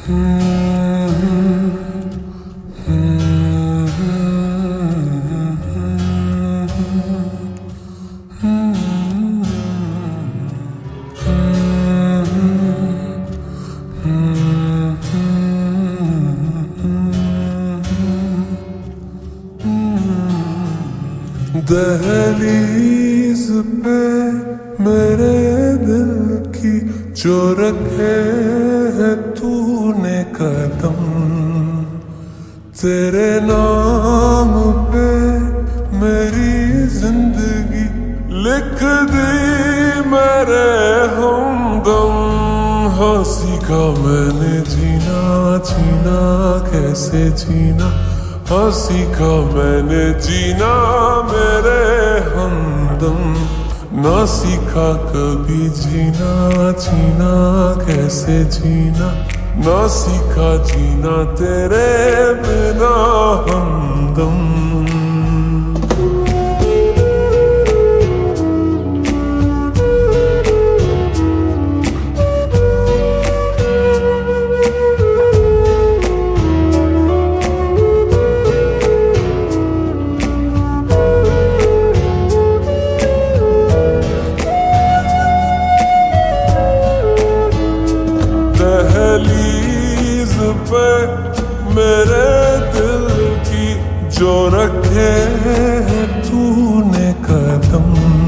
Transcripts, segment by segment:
दहलीज पे मेरे दिल की जो रखे है तूने कदम, तेरे नाम पे मेरी जिंदगी लिख दी मेरे हमदम। हाँ सीखा मैंने जीना जीना कैसे जीना, हाँ सीखा मैंने जीना मेरे हमदम। ना सीखा कभी जीना जीना कैसे जीना, ना सीखा जीना तेरे बिना हमदम। दहलीज पे मेरे दिल की जो रखे है तूने कदम,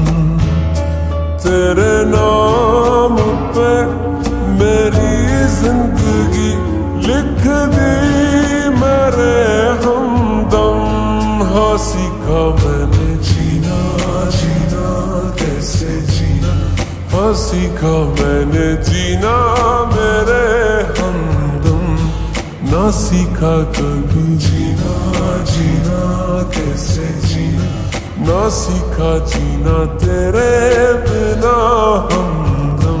तेरे नाम पे मेरी जिंदगी लिख दी मेरे हमदम। हाँ सीखा मैंने जीना जीना कैसे जीना, हाँ सीखा मैंने जीना मेरे हमदम। ना सीखा कभी जीना जीना कैसे जीना, ना सीखा जीना तेरे बिना हमदम।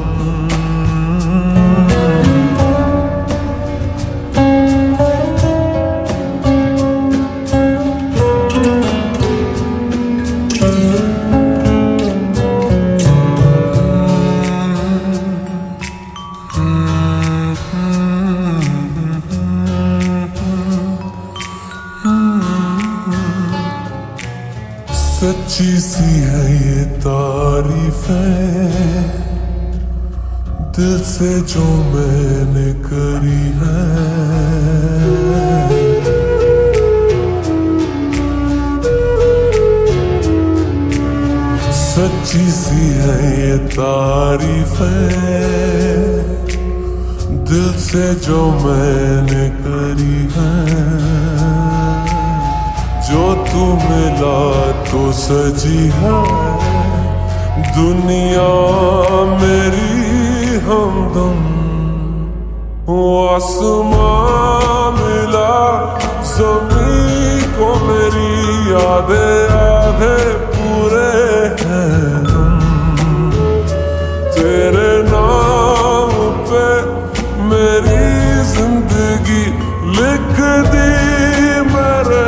सच्ची सी है ये तारीफें दिल से जो मैंने करी है, सच्ची सी है ये तारीफें दिल से जो मैंने करी है। जो तू मिला तो सजी है दुनिया मेरी हमदम। आसमां मिला ज़मीं को मेरी यादें आधे पूरे हैं हम। तेरे नाम पे मेरी जिंदगी लिख दी मेरे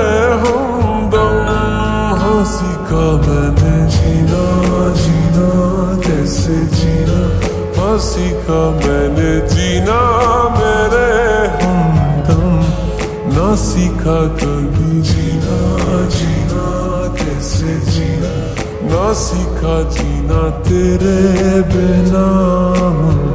सीखा मैंने जीना जीना कैसे जीना, हाँ सीखा मैंने जीना मेरे हमदम। ना सीखा कभी जीना जीना कैसे जीना, ना सीखा जीना तेरे बिना।